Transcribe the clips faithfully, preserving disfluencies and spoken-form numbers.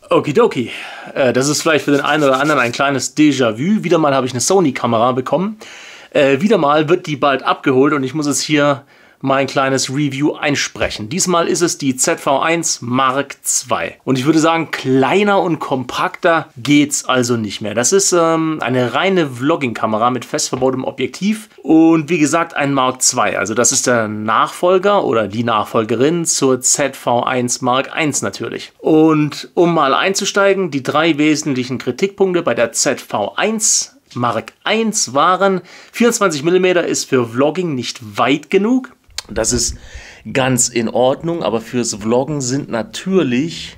Okidoki. Äh, das ist vielleicht für den einen oder anderen ein kleines Déjà-vu. Wieder mal habe ich eine Sony-Kamera bekommen. Äh, wieder mal wird die bald abgeholt und ich muss es hier mein kleines Review einsprechen. Diesmal ist es die Z V eins Mark zwei. Und ich würde sagen, kleiner und kompakter geht's also nicht mehr. Das ist ähm, eine reine Vlogging-Kamera mit fest verbautem Objektiv und wie gesagt ein Mark zwei. Also das ist der Nachfolger oder die Nachfolgerin zur Z V eins Mark eins natürlich. Und um mal einzusteigen, die drei wesentlichen Kritikpunkte bei der Z V eins Mark eins waren: vierundzwanzig Millimeter ist für Vlogging nicht weit genug. Das ist ganz in Ordnung, aber fürs Vloggen sind natürlich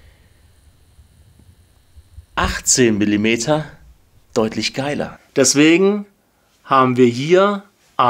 achtzehn Millimeter deutlich geiler. Deswegen haben wir hier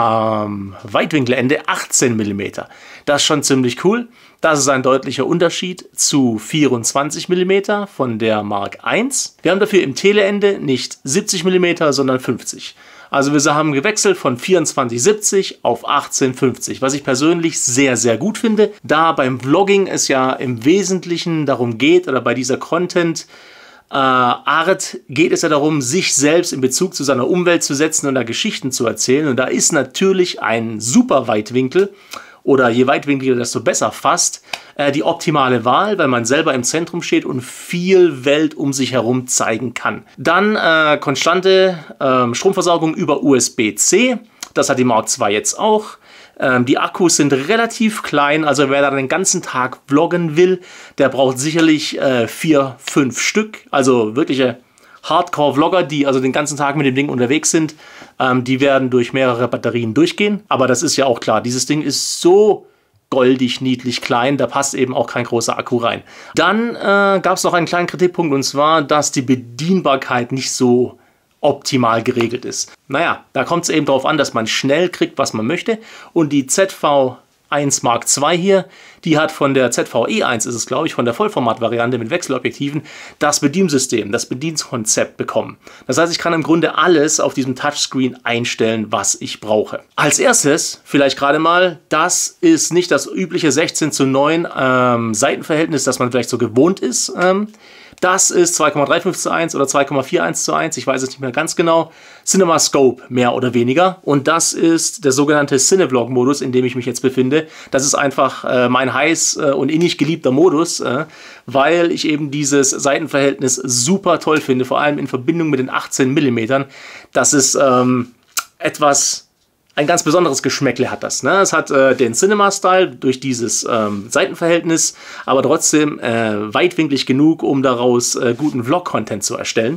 am Weitwinkelende achtzehn Millimeter. Das ist schon ziemlich cool. Das ist ein deutlicher Unterschied zu vierundzwanzig Millimeter von der Mark eins. Wir haben dafür im Teleende nicht siebzig Millimeter, sondern fünfzig. Also wir haben gewechselt von vierundzwanzig siebzig auf achtzehn fünfzig, was ich persönlich sehr, sehr gut finde, da beim Vlogging es ja im Wesentlichen darum geht, oder bei dieser Content äh, Art geht es ja darum, sich selbst in Bezug zu seiner Umwelt zu setzen und da Geschichten zu erzählen. Und da ist natürlich ein super Weitwinkel, oder je weitwinkliger, desto besser fast, äh, die optimale Wahl, weil man selber im Zentrum steht und viel Welt um sich herum zeigen kann. Dann äh, konstante äh, Stromversorgung über U S B C. Das hat die Mark zwei jetzt auch. Ähm, die Akkus sind relativ klein, also wer da den ganzen Tag vloggen will, der braucht sicherlich äh, vier, fünf Stück. Also wirkliche Hardcore-Vlogger, die also den ganzen Tag mit dem Ding unterwegs sind, ähm, die werden durch mehrere Batterien durchgehen. Aber das ist ja auch klar, dieses Ding ist so goldig, niedlich klein, da passt eben auch kein großer Akku rein. Dann äh, gab es noch einen kleinen Kritikpunkt, und zwar, dass die Bedienbarkeit nicht so optimal geregelt ist. Naja, da kommt es eben darauf an, dass man schnell kriegt, was man möchte. Und die Z V eins Mark zwei hier, die hat von der Z V E eins, ist es glaube ich, von der Vollformat-Variante mit Wechselobjektiven, das Bediensystem, das Bedienkonzept bekommen. Das heißt, ich kann im Grunde alles auf diesem Touchscreen einstellen, was ich brauche. Als erstes, vielleicht gerade mal, das ist nicht das übliche sechzehn zu neun ähm, Seitenverhältnis, das man vielleicht so gewohnt ist. Ähm, Das ist zwei Komma fünfunddreißig zu eins oder zwei Komma einundvierzig zu eins, ich weiß es nicht mehr ganz genau. CinemaScope mehr oder weniger. Und das ist der sogenannte Cinevlog-Modus, in dem ich mich jetzt befinde. Das ist einfach äh, mein heiß äh, und innig geliebter Modus, äh, weil ich eben dieses Seitenverhältnis super toll finde, vor allem in Verbindung mit den achtzehn Millimeter. Das ist ähm, etwas... Ein ganz besonderes Geschmäckle hat das. Ne? Es hat äh, den Cinema-Style durch dieses ähm, Seitenverhältnis, aber trotzdem äh, weitwinklig genug, um daraus äh, guten Vlog-Content zu erstellen.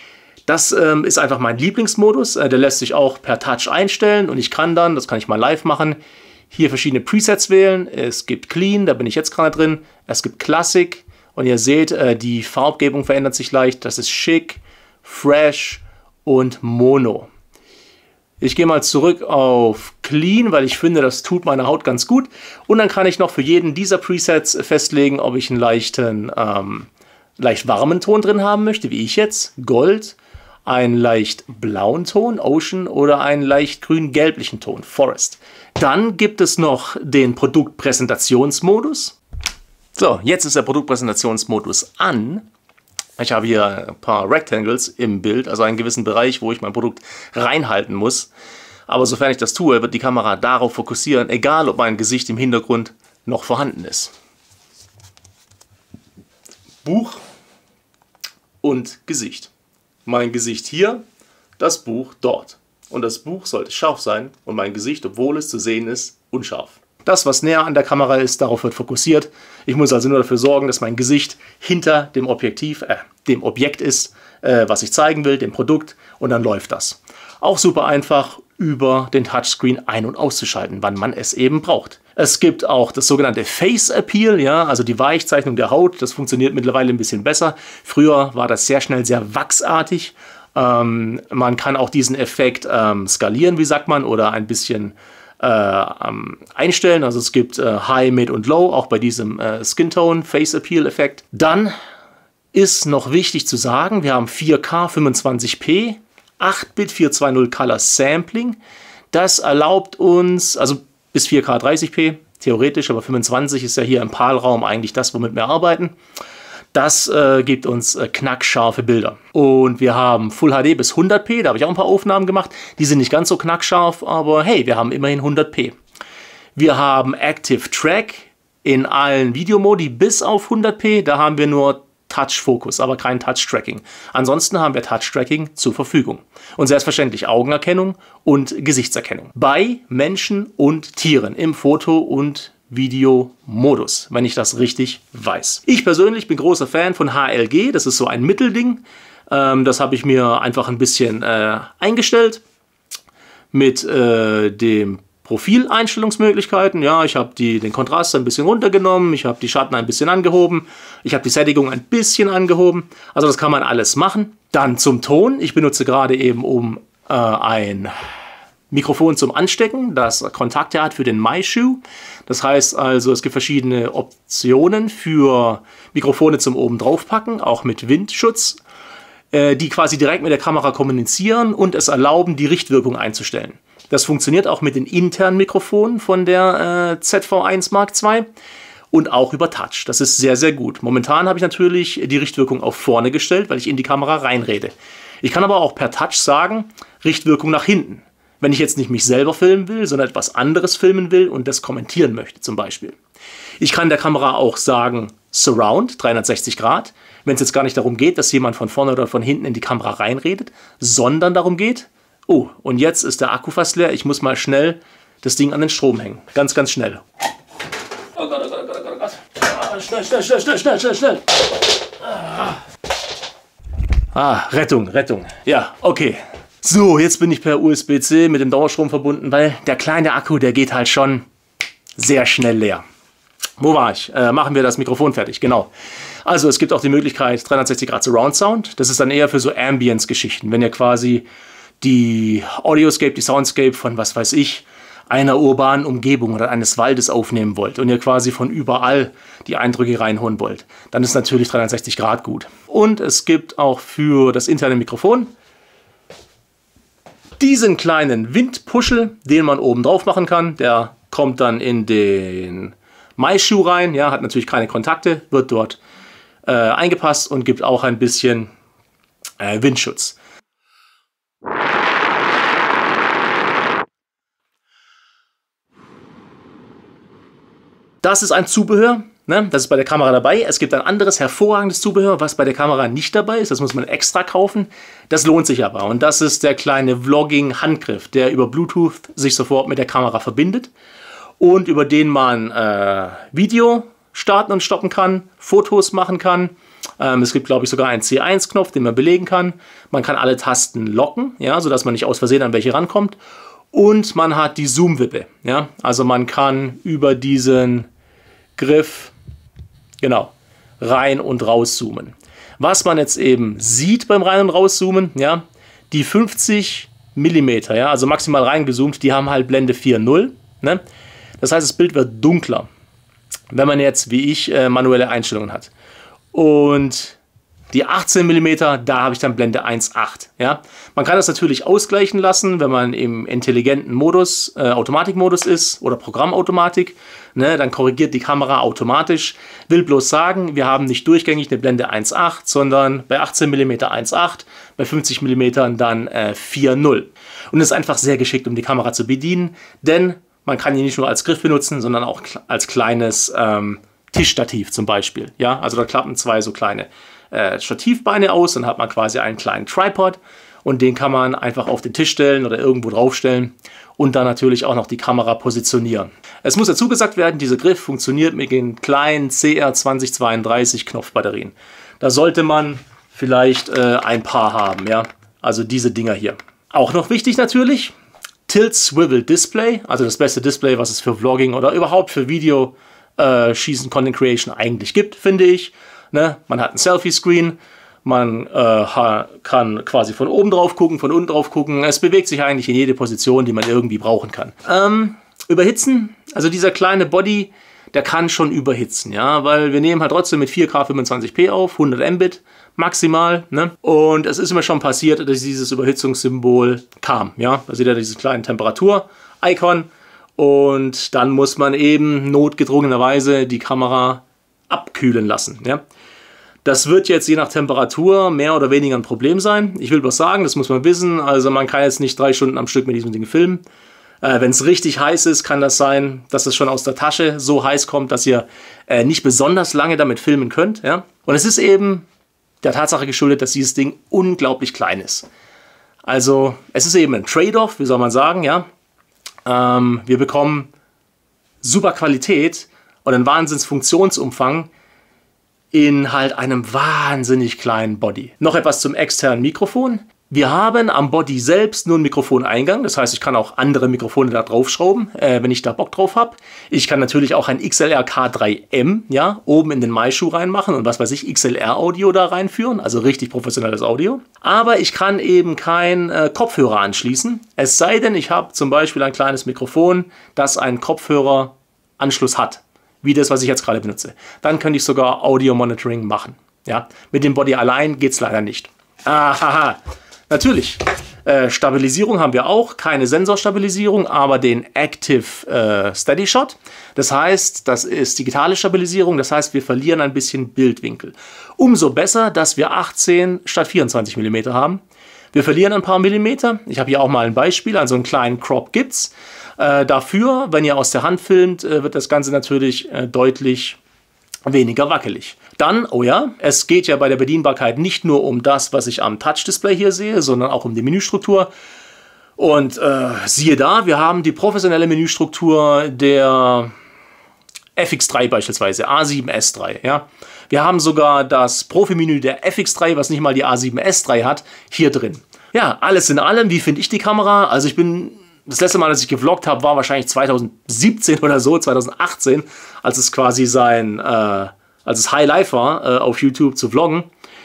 Das ähm, ist einfach mein Lieblingsmodus. Äh, der lässt sich auch per Touch einstellen und ich kann dann, das kann ich mal live machen, hier verschiedene Presets wählen. Es gibt Clean, da bin ich jetzt gerade drin. Es gibt Classic und ihr seht, äh, die Farbgebung verändert sich leicht. Das ist Schick, Fresh und Mono. Ich gehe mal zurück auf Clean, weil ich finde, das tut meiner Haut ganz gut. Und dann kann ich noch für jeden dieser Presets festlegen, ob ich einen leichten, ähm, leicht warmen Ton drin haben möchte, wie ich jetzt, Gold, einen leicht blauen Ton, Ocean, oder einen leicht grün-gelblichen Ton, Forest. Dann gibt es noch den Produktpräsentationsmodus. So, jetzt ist der Produktpräsentationsmodus an. Ich habe hier ein paar Rectangles im Bild, also einen gewissen Bereich, wo ich mein Produkt reinhalten muss. Aber sofern ich das tue, wird die Kamera darauf fokussieren, egal ob mein Gesicht im Hintergrund noch vorhanden ist. Buch und Gesicht. Mein Gesicht hier, das Buch dort. Und das Buch sollte scharf sein und mein Gesicht, obwohl es zu sehen ist, unscharf. Das, was näher an der Kamera ist, darauf wird fokussiert. Ich muss also nur dafür sorgen, dass mein Gesicht hinter dem Objektiv, äh, dem Objekt ist, äh, was ich zeigen will, dem Produkt, und dann läuft das. Auch super einfach über den Touchscreen ein- und auszuschalten, wann man es eben braucht. Es gibt auch das sogenannte Face Appeal, ja, also die Weichzeichnung der Haut. Das funktioniert mittlerweile ein bisschen besser. Früher war das sehr schnell sehr wachsartig. Ähm, man kann auch diesen Effekt ähm, skalieren, wie sagt man, oder ein bisschen Äh, einstellen. Also es gibt äh, High, Mid und Low, auch bei diesem äh, Skin Tone Face Appeal Effekt. Dann ist noch wichtig zu sagen, wir haben vier K fünfundzwanzig p, acht Bit vierhundertzweißig Color Sampling. Das erlaubt uns, also bis vier K dreißig p, theoretisch, aber fünfundzwanzig ist ja hier im PAL-Raum eigentlich das, womit wir arbeiten. Das äh, gibt uns äh, knackscharfe Bilder. Und wir haben Full H D bis hundert P, da habe ich auch ein paar Aufnahmen gemacht. Die sind nicht ganz so knackscharf, aber hey, wir haben immerhin hundert P. Wir haben Active Track in allen Videomodi bis auf hundert P, da haben wir nur Touch-Fokus, aber kein Touch-Tracking. Ansonsten haben wir Touch-Tracking zur Verfügung. Und selbstverständlich Augenerkennung und Gesichtserkennung. Bei Menschen und Tieren im Foto- und Videomodus, wenn ich das richtig weiß. Ich persönlich bin großer Fan von H L G, das ist so ein Mittelding. Ähm, das habe ich mir einfach ein bisschen äh, eingestellt mit äh, dem Profileinstellungsmöglichkeiten. Ja, ich habe den Kontrast ein bisschen runtergenommen, ich habe die Schatten ein bisschen angehoben, ich habe die Sättigung ein bisschen angehoben. Also das kann man alles machen. Dann zum Ton. Ich benutze gerade eben um äh, ein Mikrofon zum Anstecken, das Kontakte hat für den MyShoe. Das heißt also, es gibt verschiedene Optionen für Mikrofone zum oben drauf packen, auch mit Windschutz, äh, die quasi direkt mit der Kamera kommunizieren und es erlauben, die Richtwirkung einzustellen. Das funktioniert auch mit den internen Mikrofonen von der äh, Z V eins Mark zwei und auch über Touch. Das ist sehr, sehr gut. Momentan habe ich natürlich die Richtwirkung auf vorne gestellt, weil ich in die Kamera reinrede. Ich kann aber auch per Touch sagen, Richtwirkung nach hinten. Wenn ich jetzt nicht mich selber filmen will, sondern etwas anderes filmen will und das kommentieren möchte zum Beispiel. Ich kann der Kamera auch sagen, Surround, dreihundertsechzig Grad, wenn es jetzt gar nicht darum geht, dass jemand von vorne oder von hinten in die Kamera reinredet, sondern darum geht, oh, und jetzt ist der Akku fast leer. Ich muss mal schnell das Ding an den Strom hängen. Ganz, ganz schnell. Oh Gott, oh Gott, oh Gott, oh Gott. Ah, schnell, schnell, schnell, schnell, schnell, schnell, schnell. Ah. ah, Rettung, Rettung. Ja, okay. So, jetzt bin ich per U S B C mit dem Dauerstrom verbunden, weil der kleine Akku, der geht halt schon sehr schnell leer. Wo war ich? Äh, machen wir das Mikrofon fertig, genau. Also es gibt auch die Möglichkeit dreihundertsechzig Grad Surround Sound. Das ist dann eher für so Ambience-Geschichten, wenn ihr quasi die Audioscape, die Soundscape von, was weiß ich, einer urbanen Umgebung oder eines Waldes aufnehmen wollt und ihr quasi von überall die Eindrücke reinholen wollt, dann ist natürlich dreihundertsechzig Grad gut. Und es gibt auch für das interne Mikrofon diesen kleinen Windpuschel, den man oben drauf machen kann. Der kommt dann in den MyShoe rein, ja, hat natürlich keine Kontakte, wird dort äh, eingepasst und gibt auch ein bisschen äh, Windschutz. Das ist ein Zubehör, ne? Das ist bei der Kamera dabei. Es gibt ein anderes hervorragendes Zubehör, was bei der Kamera nicht dabei ist. Das muss man extra kaufen. Das lohnt sich aber. Und das ist der kleine Vlogging-Handgriff, der über Bluetooth sich sofort mit der Kamera verbindet und über den man äh, Video starten und stoppen kann, Fotos machen kann. Ähm, es gibt, glaube ich, sogar einen C eins Knopf, den man belegen kann. Man kann alle Tasten locken, ja, sodass man nicht aus Versehen an welche rankommt. Und man hat die Zoom-Wippe. Ja? Also man kann über diesen Griff genau rein und rauszoomen. Was man jetzt eben sieht beim Rein- und Rauszoomen, ja, die fünfzig Millimeter, ja, also maximal reingezoomt, die haben halt Blende vier Punkt null. Ne? Das heißt, das Bild wird dunkler, wenn man jetzt, wie ich, äh, manuelle Einstellungen hat. Und die achtzehn Millimeter, da habe ich dann Blende eins Komma acht. Ja? Man kann das natürlich ausgleichen lassen, wenn man im intelligenten Modus, äh, Automatikmodus ist oder Programmautomatik. Ne? Dann korrigiert die Kamera automatisch. Will bloß sagen, wir haben nicht durchgängig eine Blende eins Komma acht, sondern bei achtzehn Millimeter eins Komma acht, bei fünfzig Millimeter dann äh, vier Punkt null. Und das ist einfach sehr geschickt, um die Kamera zu bedienen, denn man kann die nicht nur als Griff benutzen, sondern auch als kleines ähm, Tischstativ zum Beispiel. Ja? Also da klappen zwei so kleine Äh, Stativbeine aus, dann hat man quasi einen kleinen Tripod und den kann man einfach auf den Tisch stellen oder irgendwo draufstellen und dann natürlich auch noch die Kamera positionieren. Es muss dazu gesagt werden, dieser Griff funktioniert mit den kleinen C R zwanzig zweiunddreißig Knopfbatterien. Da sollte man vielleicht äh, ein paar haben, ja, also diese Dinger hier. Auch noch wichtig natürlich, Tilt Swivel Display, also das beste Display, was es für Vlogging oder überhaupt für Video äh, Schießen, Content Creation eigentlich gibt, finde ich. Ne? Man hat ein Selfie-Screen, man äh, kann quasi von oben drauf gucken, von unten drauf gucken. Es bewegt sich eigentlich in jede Position, die man irgendwie brauchen kann. Ähm, überhitzen, also dieser kleine Body, der kann schon überhitzen, ja, weil wir nehmen halt trotzdem mit vier K fünfundzwanzig p auf, hundert Mbit maximal, ne? Und es ist mir schon passiert, dass dieses Überhitzungssymbol kam, ja. Da seht ihr dieses kleine Temperatur-Icon und dann muss man eben notgedrungenerweise die Kamera abkühlen lassen, ja. Das wird jetzt je nach Temperatur mehr oder weniger ein Problem sein. Ich will was sagen, das muss man wissen. Also man kann jetzt nicht drei Stunden am Stück mit diesem Ding filmen. Äh, Wenn es richtig heiß ist, kann das sein, dass es schon aus der Tasche so heiß kommt, dass ihr äh, nicht besonders lange damit filmen könnt. Ja? Und es ist eben der Tatsache geschuldet, dass dieses Ding unglaublich klein ist. Also es ist eben ein Trade-off, wie soll man sagen. Ja? Ähm, wir bekommen super Qualität und einen Wahnsinns-Funktionsumfang in halt einem wahnsinnig kleinen Body. Noch etwas zum externen Mikrofon. Wir haben am Body selbst nur einen Mikrofoneingang. Das heißt, ich kann auch andere Mikrofone da draufschrauben, äh, wenn ich da Bock drauf habe. Ich kann natürlich auch ein X L R K drei M ja, oben in den Maischuh reinmachen und was weiß ich, X L R-Audio da reinführen. Also richtig professionelles Audio. Aber ich kann eben kein äh, Kopfhörer anschließen. Es sei denn, ich habe zum Beispiel ein kleines Mikrofon, das einen Kopfhöreranschluss hat. Wie das, was ich jetzt gerade benutze. Dann könnte ich sogar Audio-Monitoring machen. Ja? Mit dem Body allein geht es leider nicht. Ahaha. Natürlich. Äh, Stabilisierung haben wir auch. Keine Sensorstabilisierung, aber den Active äh, Steady Shot. Das heißt, das ist digitale Stabilisierung. Das heißt, wir verlieren ein bisschen Bildwinkel. Umso besser, dass wir achtzehn statt vierundzwanzig Millimeter haben. Wir verlieren ein paar Millimeter. Ich habe hier auch mal ein Beispiel. Also einen kleinen Crop gibt's. Äh, dafür, wenn ihr aus der Hand filmt, äh, wird das Ganze natürlich äh, deutlich weniger wackelig. Dann, oh ja, es geht ja bei der Bedienbarkeit nicht nur um das, was ich am Touch-Display hier sehe, sondern auch um die Menüstruktur. Und äh, siehe da, wir haben die professionelle Menüstruktur der F X drei beispielsweise, A sieben S drei. Ja? Wir haben sogar das Profi-Menü der F X drei, was nicht mal die A sieben S drei hat, hier drin. Ja, alles in allem, wie finde ich die Kamera? Also ich bin... Das letzte Mal, als ich gevloggt habe, war wahrscheinlich zweitausendsiebzehn oder so, zweitausendachtzehn, als es quasi sein, äh, als es High Life war, äh, auf YouTube zu vloggen.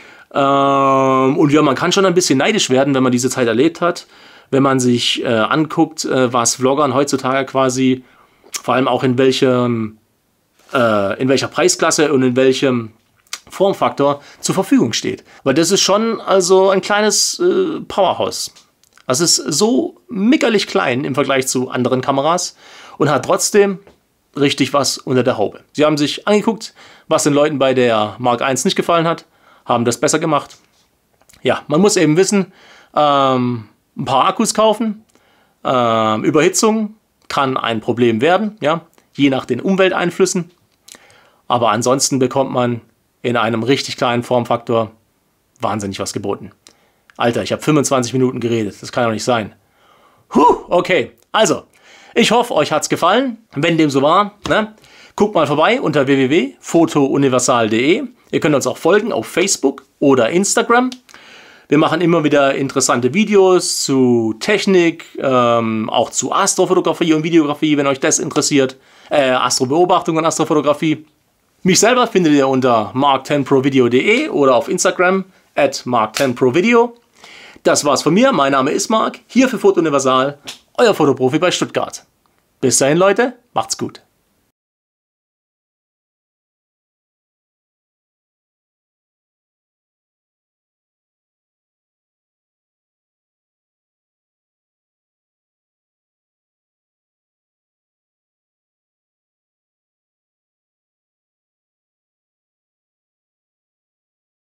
Ähm, und ja, man kann schon ein bisschen neidisch werden, wenn man diese Zeit erlebt hat, wenn man sich äh, anguckt, äh, was Vloggern heutzutage quasi, vor allem auch in welchem, äh, in welcher Preisklasse und in welchem Formfaktor zur Verfügung steht. Weil das ist schon also ein kleines äh, Powerhouse. Das ist so mickerlich klein im Vergleich zu anderen Kameras und hat trotzdem richtig was unter der Haube. Sie haben sich angeguckt, was den Leuten bei der Mark eins nicht gefallen hat, haben das besser gemacht. Ja, man muss eben wissen, ähm, ein paar Akkus kaufen. Ähm, Überhitzung kann ein Problem werden, ja, je nach den Umwelteinflüssen. Aber ansonsten bekommt man in einem richtig kleinen Formfaktor wahnsinnig was geboten. Alter, ich habe fünfundzwanzig Minuten geredet. Das kann doch nicht sein. Puh, okay. Also, ich hoffe, euch hat's gefallen. Wenn dem so war, ne? Guckt mal vorbei unter w w w punkt fotouniversal punkt de. Ihr könnt uns auch folgen auf Facebook oder Instagram. Wir machen immer wieder interessante Videos zu Technik, ähm, auch zu Astrofotografie und Videografie, wenn euch das interessiert. Äh, Astrobeobachtung und Astrofotografie. Mich selber findet ihr unter mark zehn pro video punkt de oder auf Instagram at mark zehn pro video. Das war's von mir. Mein Name ist Marc, hier für Foto Universal, euer Fotoprofi bei Stuttgart. Bis dahin, Leute, macht's gut.